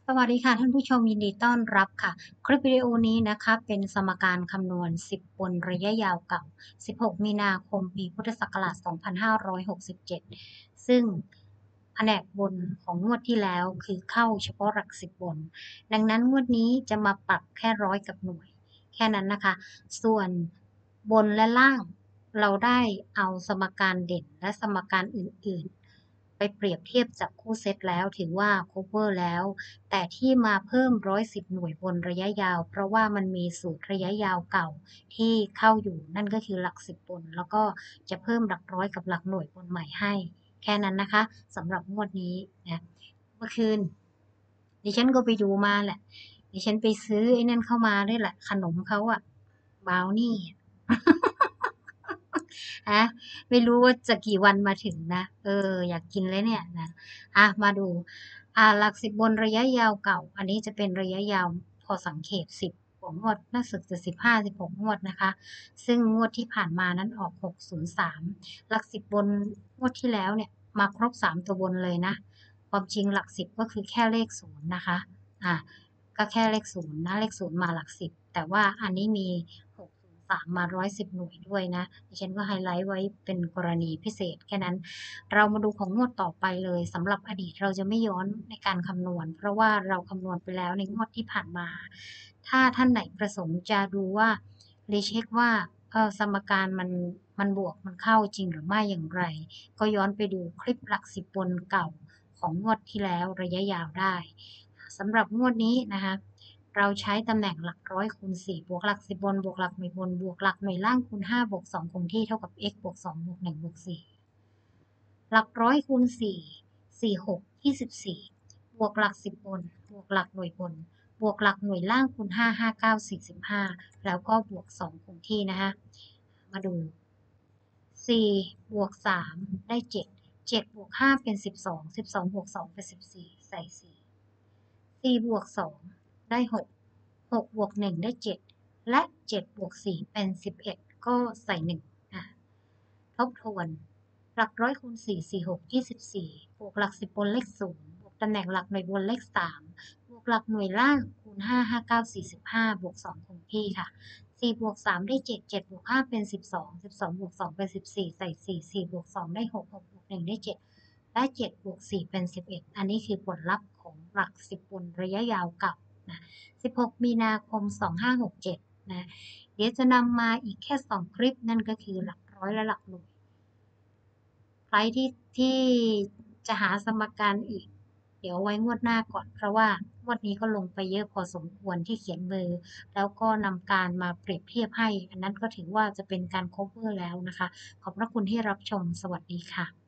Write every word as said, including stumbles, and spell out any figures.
สวัสดีค่ะท่านผู้ชมยินดีต้อนรับค่ะคลิปวิดีโอนี้นะคะเป็นสมการคำนวณสิบบนระยะยาวเก่าสิบหกมีนาคมปีพุทธศักราชสองพันห้าร้อยหกสิบเจ็ดซึ่งแผนกบนของงวดที่แล้วคือเข้าเฉพาะหลักสิบบนดังนั้นงวดนี้จะมาปรับแค่ร้อยกับหน่วยแค่นั้นนะคะส่วนบนและล่างเราได้เอาสมการเด่นและสมการอื่นๆไปเปรียบเทียบจับคู่เซตแล้วถือว่า cover แล้วแต่ที่มาเพิ่มหนึ่งร้อยสิบหน่วยบนระยะยาวเพราะว่ามันมีสูตรระยะยาวเก่าที่เข้าอยู่นั่นก็คือหลักสิบบนแล้วก็จะเพิ่มหลักร้อยกับหลักหน่วยบนใหม่ให้แค่นั้นนะคะสำหรับงวดนี้นะเมื่อคืนดิฉันก็ไปดูมาแหละดิฉันไปซื้อไอ้นั่นเข้ามาด้วยแหละขนมเขาอะบราวนี่ อะไม่รู้ว่าจะกี่วันมาถึงนะเอออยากกินเลยเนี่ยนะอ่ะมาดูอ่าหลักสิบบนระยะยาวเก่าอันนี้จะเป็นระยะยาวพอสังเขปสิบกว่างวดน่าสึกจะสิบห้าสิบหกงวดนะคะซึ่งงวดที่ผ่านมานั้นออกหกศูนย์สามหลักสิบบนงวดที่แล้วเนี่ยมาครบสามตัวบนเลยนะความจริงหลักสิบก็คือแค่เลขศูนย์นะคะอ่ะก็แค่เลขศูนย์นะเลขศูนย์มาหลักสิบแต่ว่าอันนี้มีหกศูนย์สามมาร้อยสิบหน่วยด้วยนะดิฉันก็ไฮไลท์ไว้เป็นกรณีพิเศษแค่นั้นเรามาดูของงวดต่อไปเลยสำหรับอดีตเราจะไม่ย้อนในการคำนวณเพราะว่าเราคำนวณไปแล้วในงวดที่ผ่านมาถ้าท่านไหนประสงค์จะดูว่ารีเช็คว่าเออสมการมันมันบวกมันเข้าจริงหรือไม่อย่างไรก็ย้อนไปดูคลิปหลักสิบบนเก่าของงวดที่แล้วระยะยาวได้สำหรับงวดนี้นะคะเราใช้ตำแหน่งหลักร้อยคูณสี่บวกหลักสิบบนบวกหลักหน่วยบนบวกหลักหน่วยล่างคูณห้าบวกสองคงที่เท่ากับ x บวกสองบวกหนึ่งบวกสี่หลักร้อยคูณสี่สี่หกยี่สิบสี่บวกหลักสิบบนบวกหลักหน่วยบนบวกหลักหน่วยล่างคูณห้าห้าเก้าสี่สิบห้าแล้วก็บวกสองคงที่นะคะมาดูสี่บวกสามได้เจ็ดเจ็ดบวกห้าเป็นสิบสองสิบสองบวกสองเป็นสิบสี่ใส่สี่สี่บวกสองได้หกหกบวกหนึ่งได้เจ็ดและเจ็ดบวกสี่เป็นสิบเอ็ดก็ใส่หนึ่งอ่ะทบทวนหลักร้อยคูณสี่สี่หกยี่สิบสี่บวกหลักสิบบนเลขศูนย์บวกตำแหน่งหลักหน่วยบนเลขสามบวกหลักหน่วยล่างคูณห้าห้าเก้าสี่สิบห้าบวกสองคงที่ค่ะสี่บวกสามได้เจ็ดเจ็ดบวกห้าเป็นสิบสองสิบสองบวกสองเป็นสิบสี่ใส่สี่สี่บวกสองได้หกหกบวกหนึ่งได้เจ็ดและเจ็ดบวกสี่เป็นสิบเอ็ดอันนี้คือผลลัพธ์ของหลักสิบบนระยะยาวเก่านะสิบหกมีนาคมสองห้าหกเจ็ดนะเดี๋ยวจะนำมาอีกแค่สองคลิปนั่นก็คือหลักร้อยและหลักหน่วยใครที่ที่จะหาสมการอีกเดี๋ยวไว้งวดหน้าก่อนเพราะว่างวดนี้ก็ลงไปเยอะพอสมควรที่เขียนมือแล้วก็นำการมาเปรียบเทียบให้อันนั้นก็ถือว่าจะเป็นการ cover แล้วนะคะขอบพระคุณที่รับชมสวัสดีค่ะ